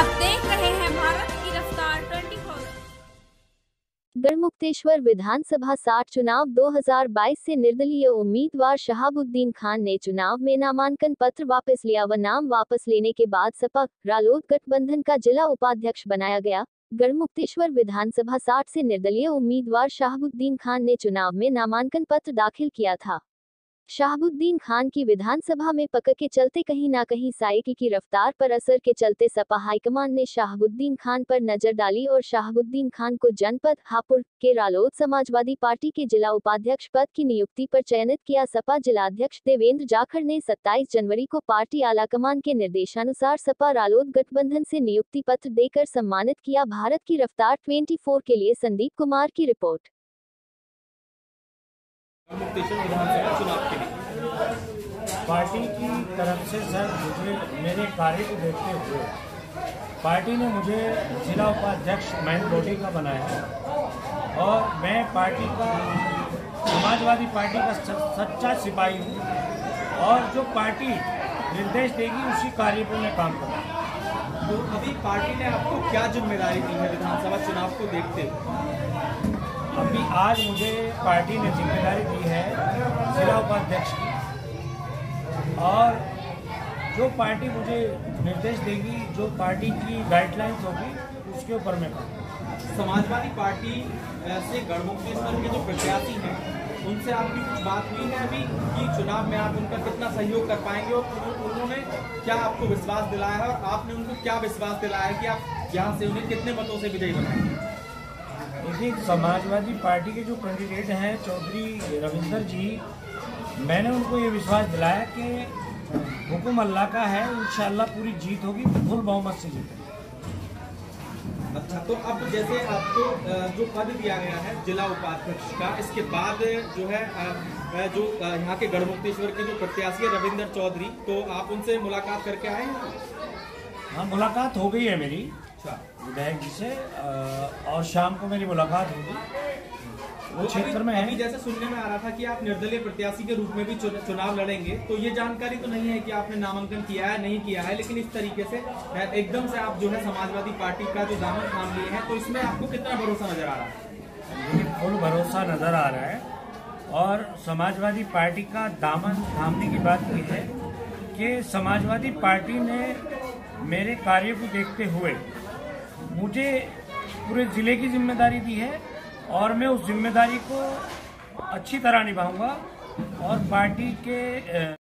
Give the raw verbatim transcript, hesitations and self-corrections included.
आप देख रहे हैं भारत की रफ्तार चौबीस। गढ़मुक्तेश्वर विधानसभा साठ चुनाव दो हज़ार बाईस से निर्दलीय उम्मीदवार शहाबुद्दीन खान ने चुनाव में नामांकन पत्र वापस लिया व नाम वापस लेने के बाद सपा रालोद गठबंधन का जिला उपाध्यक्ष बनाया गया। गढ़मुक्तेश्वर विधानसभा साठ से निर्दलीय उम्मीदवार शहाबुद्दीन खान ने चुनाव में नामांकन पत्र दाखिल किया था। शहाबुद्दीन खान की विधानसभा में पकड़ के चलते कहीं ना कहीं साइकिल की रफ्तार पर असर के चलते सपा हाईकमान ने शहाबुद्दीन खान पर नजर डाली और शहाबुद्दीन खान को जनपद हापुड़ के रालोद समाजवादी पार्टी के जिला उपाध्यक्ष पद की नियुक्ति पर चयनित किया। सपा जिलाध्यक्ष देवेंद्र जाखड़ ने सत्ताईस जनवरी को पार्टी आलाकमान के निर्देशानुसार सपा रालोद गठबंधन से नियुक्ति पत्र देकर सम्मानित किया। भारत की रफ्तार चौबीस के लिए संदीप कुमार की रिपोर्ट। मुक्तेश्वर विधानसभा चुनाव के लिए पार्टी की तरफ से सर मुझे मेरे कार्य को देखते हुए पार्टी ने मुझे जिला उपाध्यक्ष मेन बॉडी का बनाया और मैं पार्टी का समाजवादी पार्टी का सच्चा सिपाही हूँ और जो पार्टी निर्देश देगी उसी कार्य पर मैं काम करूँगा। तो अभी पार्टी ने आपको क्या जिम्मेदारी दी है विधानसभा चुनाव को देखते हुए? अभी आज मुझे पार्टी ने जिम्मेदारी दी है जिला उपाध्यक्ष की और जो पार्टी मुझे निर्देश देगी, जो पार्टी की गाइडलाइंस होगी उसके ऊपर मैं करूँगा। समाजवादी पार्टी से गढ़मुक्तेश्वर के जो प्रत्याशी हैं उनसे आपकी कुछ बात हुई है अभी कि चुनाव में आप उनका कितना सहयोग कर पाएंगे और उन्होंने क्या आपको विश्वास दिलाया है और आपने उनको क्या विश्वास दिलाया है कि आप यहाँ से उन्हें कितने मतों से विजयी बनाएंगे? देखिए, समाजवादी पार्टी के जो कैंडिडेट हैं चौधरी रविंदर जी, मैंने उनको ये विश्वास दिलाया कि हुकुम अल्लाह का है, इंशाल्लाह पूरी जीत होगी, फुल बहुमत से जीत। अच्छा, तो अब जैसे आपको जो पद दिया गया है जिला उपाध्यक्ष का, इसके बाद जो है जो यहाँ के गढ़मुक्तेश्वर के जो प्रत्याशी है रविंदर चौधरी, तो आप उनसे मुलाकात करके आए हैं? हाँ, मुलाकात हो गई है मेरी विधायक जी से और शाम को मेरी मुलाकात होगी। वो क्षेत्र में अभी जैसे सुनने में आ रहा था कि आप निर्दलीय प्रत्याशी के रूप में भी चुनाव लड़ेंगे, तो ये जानकारी तो नहीं है कि आपने नामांकन किया है नहीं किया है, लेकिन इस तरीके से एकदम से आप जो है समाजवादी पार्टी का जो दामन थाम लिए हैं, तो इसमें आपको कितना भरोसा नजर आ रहा है? मुझे फुल भरोसा नजर आ रहा है और समाजवादी पार्टी का दामन थामने की बात यह है कि समाजवादी पार्टी ने मेरे कार्य को देखते हुए मुझे पूरे जिले की जिम्मेदारी दी है और मैं उस जिम्मेदारी को अच्छी तरह निभाऊंगा और पार्टी के